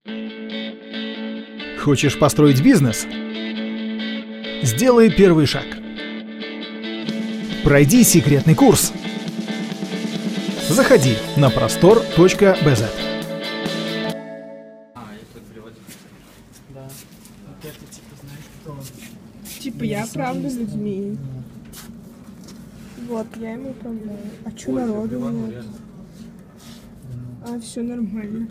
Хочешь построить бизнес? Сделай первый шаг. Пройди секретный курс. Заходи на prostor.bz. Да. Вот это типа, знаешь, кто? Типа я правлю людьми. Вот, я им управляю. А чё народу нет? А, все нормально.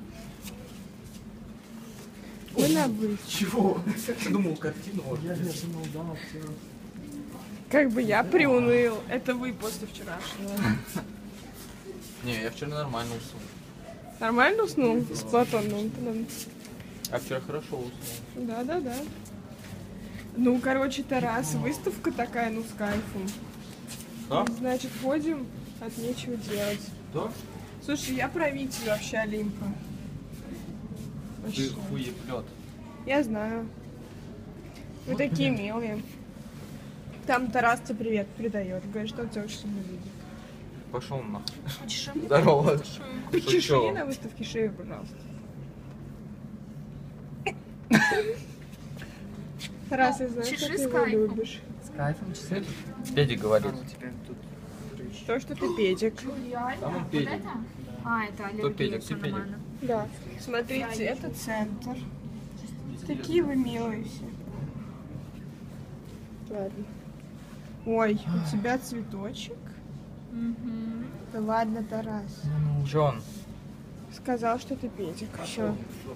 Мы на вы. Чего? Я думал, картину. Я думал, да, все. Как бы я приуныл. Это вы после вчерашнего. Не, я вчера нормально уснул. Нормально уснул? С Платоном. А вчера хорошо уснул. Да. Ну, короче, Тарас, выставка такая, ну, с кайфом. Да? Значит, ходим, от нечего делать. Да? Слушай, я правитель вообще Олимпа. Ты Вообще. хуеплет. Я знаю. Вы такие милые. Там Тарас тебе привет передает. Говорит, что он тебя очень сильно любит. Пошел нахуй. Почеши Здорово. Почеши на выставке шею, пожалуйста. Тарас, я знаю, что ты его любишь. С кайфом часы. Педик говорит. Теперь тут. То, что ты педик. Там он педик. А, это Кто педик? Ты аллергия, педик. нормально. Да. Смотрите, это центр. Такие вы милые все. Ладно. Ой, у тебя цветочек? Да ладно, Тарас. Че он? Сказал, что ты педик. Все.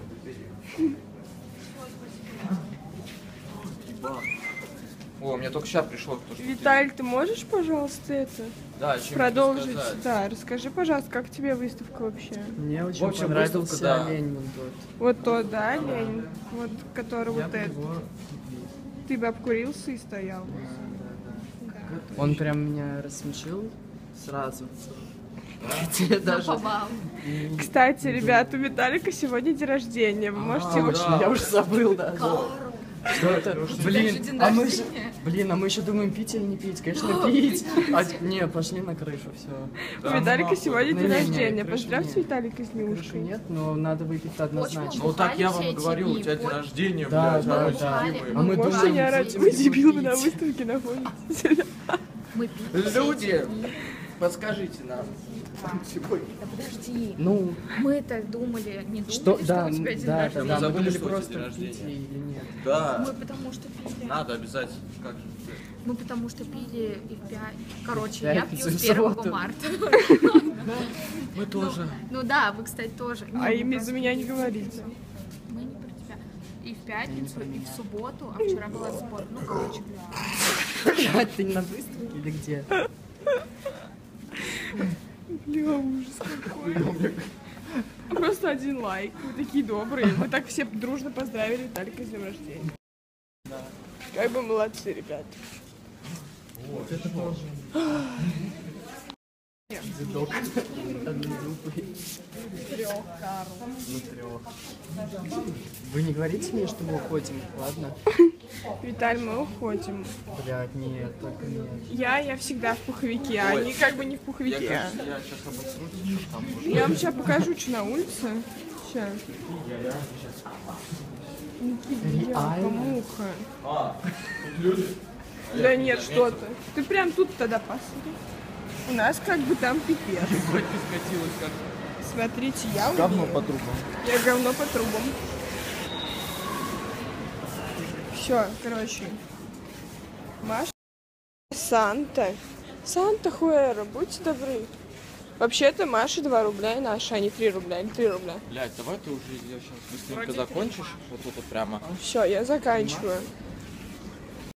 О, мне только сейчас пришло то, что Виталь, ты можешь, пожалуйста, это Да, чем продолжить? рассказать? Да, расскажи, пожалуйста, как тебе выставка вообще? Мне очень В общем, понравился выставка, да. олень вон тот. Вот тот, да, олень? Вот, который Я вот бы этот. его- Ты бы обкурился и стоял. Он прям меня рассмешил сразу. Хотя даже... Побал. Кстати, ребят, у Виталика сегодня день рождения. Вы можете его... да. Я уже забыл даже. Что это? Блин, день а мы рождения. Блин, а мы еще думаем, пить или не пить. Конечно, пить. Не, пошли на крышу, все. У Виталика сегодня день Не-не-не, рождения. крышу Поздравьте нет. Виталика с Крышу Нюшкой. нет, но надо выпить однозначно. Ну так я Все вам эти говорю, у дни. тебя день Вот. рождения, Да, блядь, да, мы да. счастливые. А мы Может, думаем, я ради... Вы будем дебилы пить. на выставке находитесь. Мы пили. Люди, подскажите нам. Да подожди. Ну, Мы-то думали, не думали, что, да, у тебя день да, рождения. да, мы забыли, думали что у тебя просто день пить рождения. или нет. Да, Мы потому что пили. надо обязательно. Как же? Мы потому что пили и в короче, В я пятницу пью и с в 1 субботу. марта. Мы тоже. Ну да, вы, кстати, тоже. А имя за меня не говорите. Мы не про тебя. И в пятницу, и в субботу, а вчера была спорт. Ну, короче, бля. Ты не на выставке или где? Бля, ужас какой. Просто один лайк. Вы такие добрые. Вы так все дружно поздравили Виталика с днем рождения. Как бы молодцы, ребят. Вот это тоже. Дедок. Однозубый. Ну, трех. Вы не говорите мне, что мы уходим, ладно? Виталь, мы уходим. Блядь, нет, только нет. Я всегда в пуховике, а они как бы не в Я, пуховике. кажется, я сейчас обосрусь, там уже. Я вам сейчас покажу, что на улице. Сейчас. Никита, муха. Да нет, что ты. Ты прям тут тогда посмотри. У нас как бы там пипец. Хоть ты скатилась как Смотрите, я говно умею. по трубам. Я говно по трубам. Все, короче. Маша. Санта. Санта Хуэра, будьте добры. Вообще-то Маша 2 рубля и наша, а не 3 рубля или 3 рубля. Блядь, давай ты уже я сейчас быстренько закончишь. Вот тут вот прямо. Все, я заканчиваю.